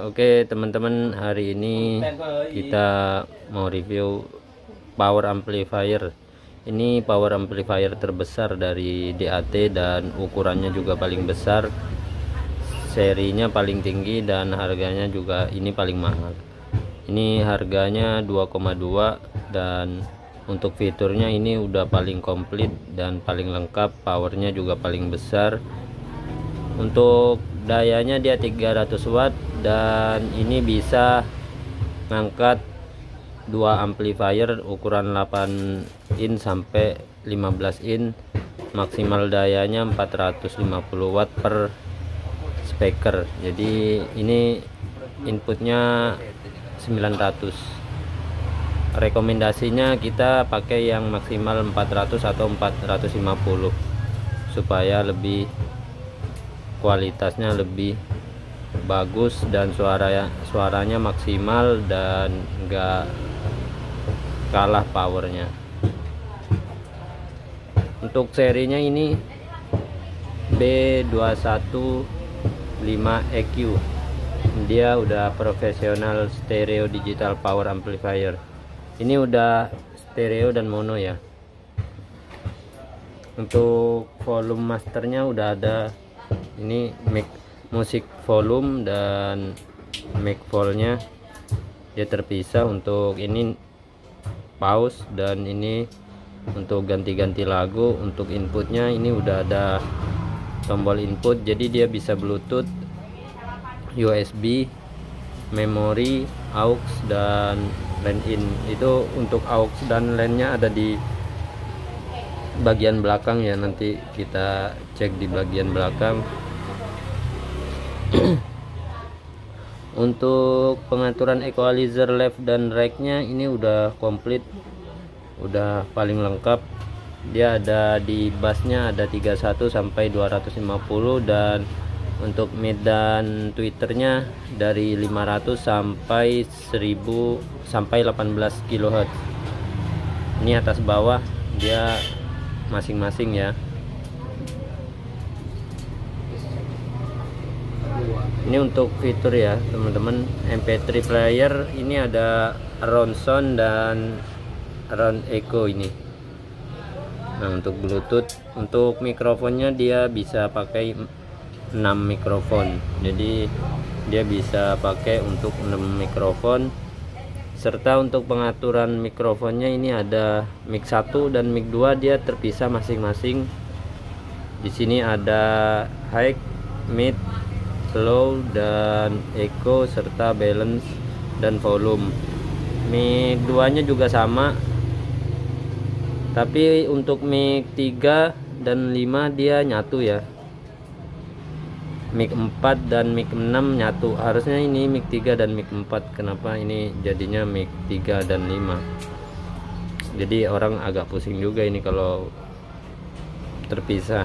Oke teman-teman, hari ini kita mau review power amplifier. Ini power amplifier terbesar dari DAT dan ukurannya juga paling besar, serinya paling tinggi, dan harganya juga ini paling mahal. Ini harganya 2,2 dan untuk fiturnya ini udah paling komplit dan paling lengkap, powernya juga paling besar. Untuk dayanya dia 300 watt dan ini bisa ngangkat dua amplifier ukuran 8 in sampai 15 in. Maksimal dayanya 450 watt per speaker. Jadi ini inputnya 900. Rekomendasinya kita pakai yang maksimal 400 atau 450 supaya lebih kualitasnya lebih bagus dan suaranya maksimal dan enggak kalah powernya. Untuk serinya ini B215EQ, dia udah profesional stereo digital power amplifier. Ini udah stereo dan mono ya. Untuk volume masternya udah ada. Ini mic musik volume dan mic volnya dia terpisah. Untuk ini pause dan ini untuk ganti-ganti lagu. Untuk inputnya ini udah ada tombol input, jadi dia bisa Bluetooth, USB, memori, aux, dan line in. Itu untuk aux dan line-nya ada di bagian belakang ya, nanti kita cek di bagian belakang. Untuk pengaturan equalizer left dan right nya ini udah komplit, udah paling lengkap. Dia ada di bassnya ada 31 sampai 250 dan untuk mid dan tweeternya dari 500 sampai 1000 sampai 18 kHz. Ini atas bawah dia masing-masing ya. Ini untuk fitur ya teman-teman. MP3 player ini ada Round Sound dan Round Echo ini. Nah, untuk Bluetooth, untuk mikrofonnya dia bisa pakai 6 mikrofon. Jadi dia bisa pakai untuk 6 mikrofon. Serta untuk pengaturan mikrofonnya ini ada mic 1 dan mic 2, dia terpisah masing-masing. Di sini ada high, mid, low, dan echo serta balance dan volume. Mic 2-nya juga sama. Tapi untuk mic 3 dan 5 dia nyatu ya. Mic 4 dan mic 6 nyatu. Harusnya ini mic 3 dan mic 4. Kenapa ini jadinya mic 3 dan 5? Jadi orang agak pusing juga ini kalau terpisah.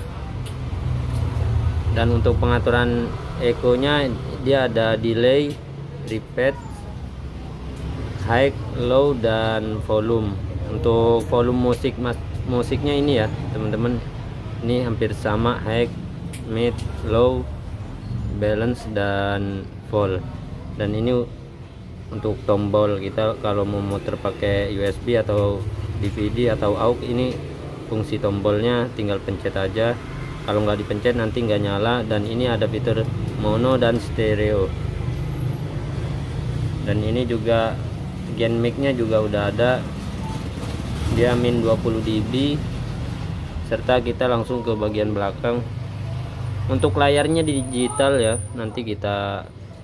Dan untuk pengaturan echo-nya dia ada delay, repeat, high, low, dan volume. Untuk volume musiknya ini ya teman-teman, ini hampir sama, high, mid, low, balance, dan vol. Dan ini untuk tombol kita kalau mau muter pakai USB atau DVD atau aux, ini fungsi tombolnya tinggal pencet aja. Kalau nggak dipencet nanti nggak nyala. Dan ini ada fitur mono dan stereo. Dan ini juga gain mic-nya juga udah ada, dia min 20 dB. Serta kita langsung ke bagian belakang. Untuk layarnya digital ya, nanti kita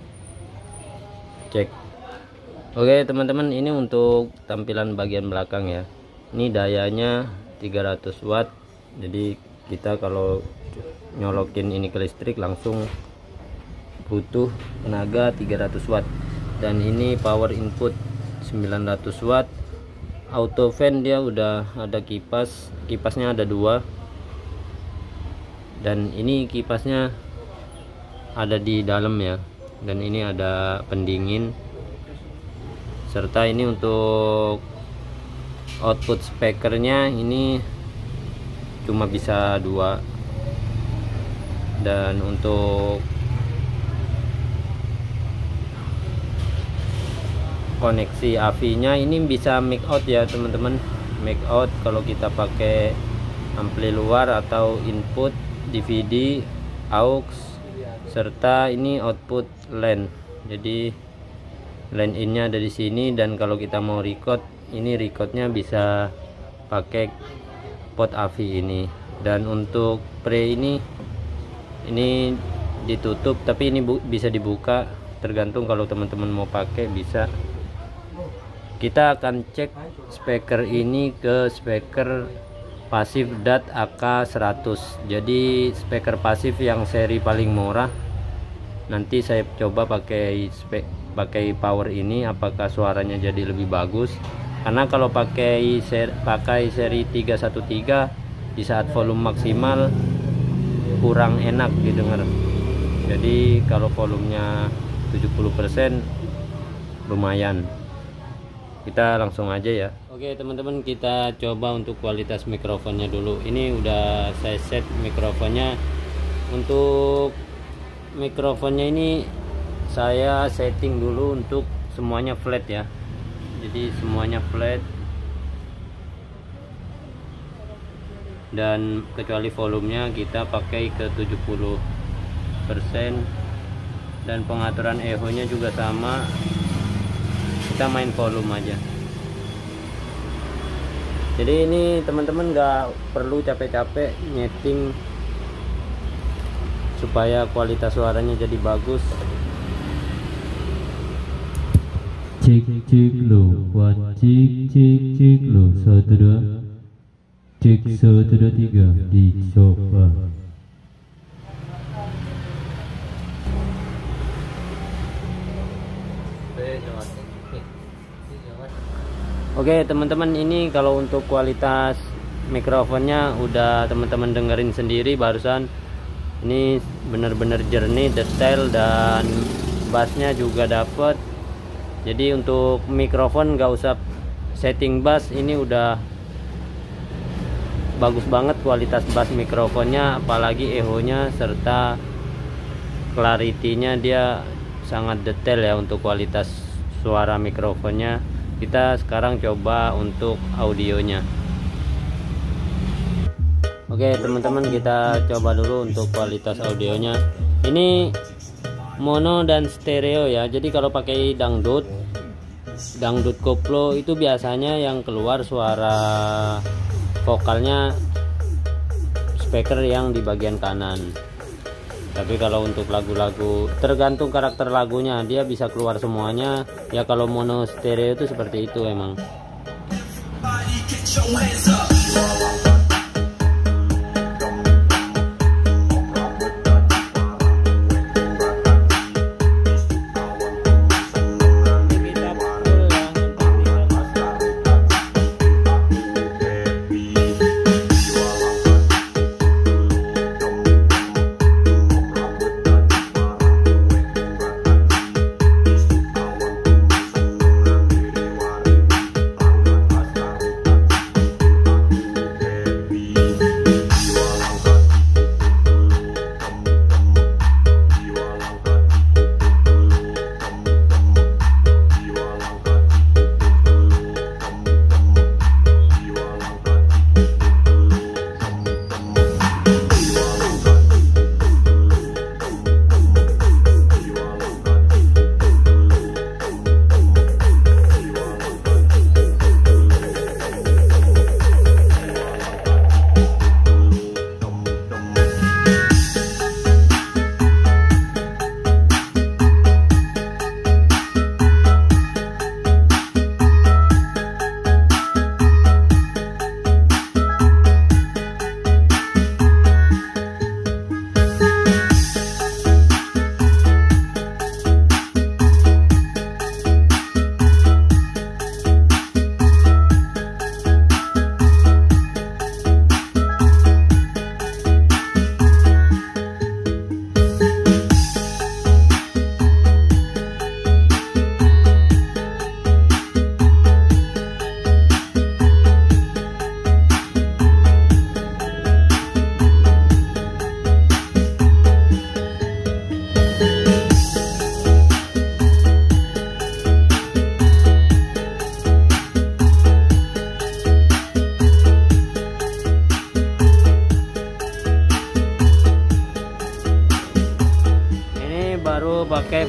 cek. Oke teman-teman, ini untuk tampilan bagian belakang ya. Ini dayanya 300 watt. Jadi kita kalau nyolokin ini ke listrik langsung butuh tenaga 300 watt. Dan ini power input 900 watt. Auto fan dia udah ada kipasnya ada 2. Dan ini kipasnya ada di dalam ya. Dan ini ada pendingin. Serta ini untuk output speakernya ini cuma bisa 2. Dan untuk koneksi AV-nya ini bisa mic out ya teman-teman, mic out kalau kita pakai ampli luar atau input DVD, aux, serta ini output LAN. Jadi LAN in-nya ada di sini, dan kalau kita mau record, ini recordnya bisa pakai port AV ini. Dan untuk pre ini ditutup, tapi ini bisa dibuka, tergantung kalau teman-teman mau pakai bisa. Kita akan cek speaker ini ke speaker pasif DAT AK100. Jadi speaker pasif yang seri paling murah. Nanti saya coba pakai power ini, apakah suaranya jadi lebih bagus. Karena kalau pakai seri 313 di saat volume maksimal kurang enak didengar. Jadi kalau volumenya 70% lumayan. Kita langsung aja ya. Oke teman-teman, kita coba untuk kualitas mikrofonnya dulu. Ini udah saya set mikrofonnya. Untuk mikrofonnya ini saya setting dulu untuk semuanya flat ya. Jadi semuanya flat, dan kecuali volumenya kita pakai ke 70%, dan pengaturan echo nya juga sama, kita main volume aja. Jadi ini teman-teman nggak perlu capek-capek nyeting supaya kualitas suaranya jadi bagus. Cek lo, cek lo, 1 2, cek 1 2 3, dicoba. Oke teman-teman, ini kalau untuk kualitas mikrofonnya udah teman-teman dengerin sendiri barusan. Ini bener-bener jernih, detail, dan bassnya juga dapet. Jadi untuk mikrofon nggak usah setting bass, ini udah bagus banget kualitas bass mikrofonnya, apalagi echo nya serta clarity-nya, dia sangat detail ya untuk kualitas suara mikrofonnya. Kita sekarang coba untuk audionya. Oke teman-teman, kita coba dulu untuk kualitas audionya. Ini mono dan stereo ya. Jadi kalau pakai dangdut koplo itu biasanya yang keluar suara vokalnya speaker yang di bagian kanan. Tapi kalau untuk lagu-lagu tergantung karakter lagunya, dia bisa keluar semuanya ya. Kalau mono stereo itu seperti itu emang.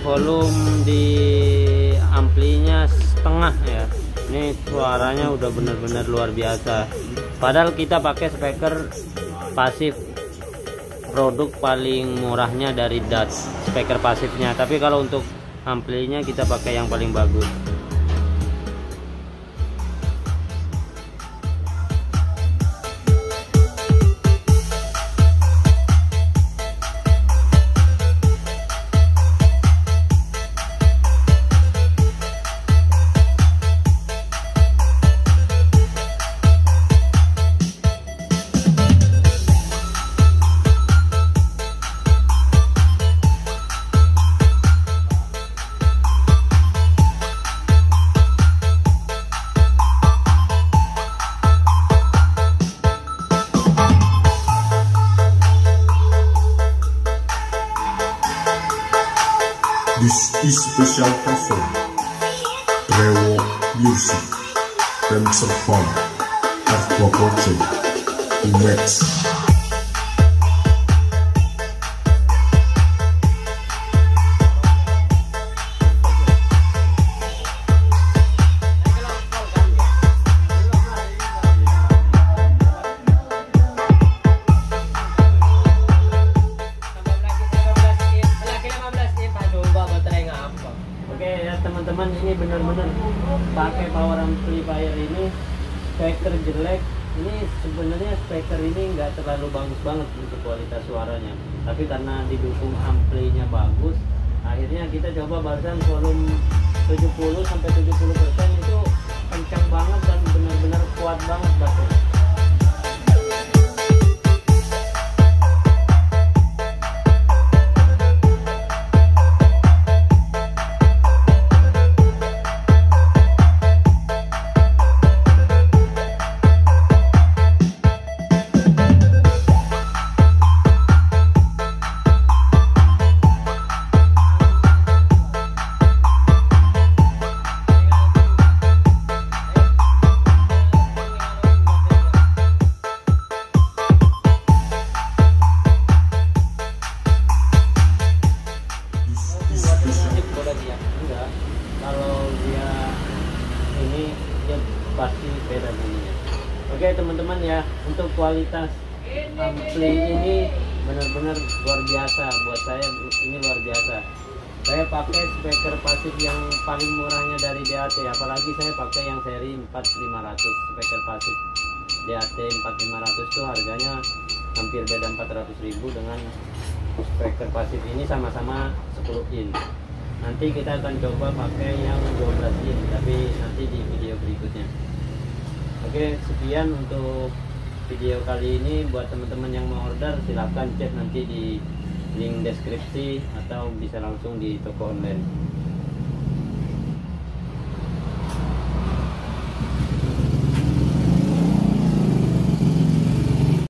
volume di amplinya setengah ya. Ini suaranya udah bener-bener luar biasa. Padahal kita pakai speaker pasif produk paling murahnya dari Dutch, speaker pasifnya. Tapi kalau untuk amplinya kita pakai yang paling bagus. This is special perform Rewo Music Dancer Farm Aqua Project Image. Oke ya teman-teman, ini benar-benar pakai power amplifier ini speaker jelek. Ini sebenarnya speaker ini nggak terlalu bagus banget untuk kualitas suaranya, tapi karena didukung amplinya bagus, akhirnya kita coba barusan volume 70-70% itu kencang banget dan benar-benar kuat banget bassnya. Enggak, kalau dia ini dia pasti beda bunyinya. Oke teman-teman ya, untuk kualitas ampli ini benar-benar luar biasa. Buat saya ini luar biasa. Saya pakai speaker pasif yang paling murahnya dari DAT, apalagi saya pakai yang seri 4500. Speaker pasif DAT 4500 itu harganya hampir beda 400.000 dengan speaker pasif ini sama-sama 10 in. Nanti kita akan coba pakai yang 12 in, tapi nanti di video berikutnya. Oke, sekian untuk video kali ini. Buat teman-teman yang mau order, silahkan cek nanti di link deskripsi atau bisa langsung di toko online.